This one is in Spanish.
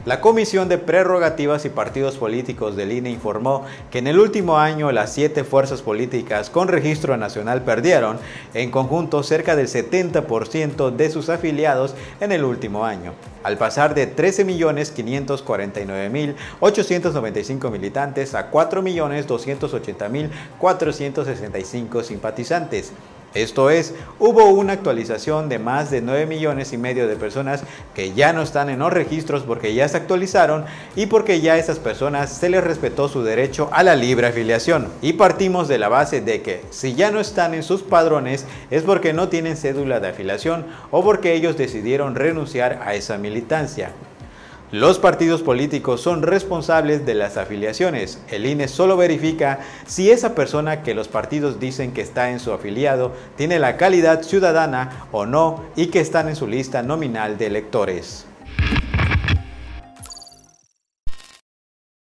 La Comisión de Prerrogativas y Partidos Políticos del INE informó que en el último año las 7 fuerzas políticas con registro nacional perdieron en conjunto cerca del 70% de sus afiliados en el último año, al pasar de 13.549.895 militantes a 4.280.465 simpatizantes. Esto es, hubo una actualización de más de 9,5 millones de personas que ya no están en los registros porque ya se actualizaron y porque ya a esas personas se les respetó su derecho a la libre afiliación. Y partimos de la base de que si ya no están en sus padrones es porque no tienen cédula de afiliación o porque ellos decidieron renunciar a esa militancia. Los partidos políticos son responsables de las afiliaciones. El INE solo verifica si esa persona que los partidos dicen que está en su afiliado tiene la calidad ciudadana o no y que están en su lista nominal de electores.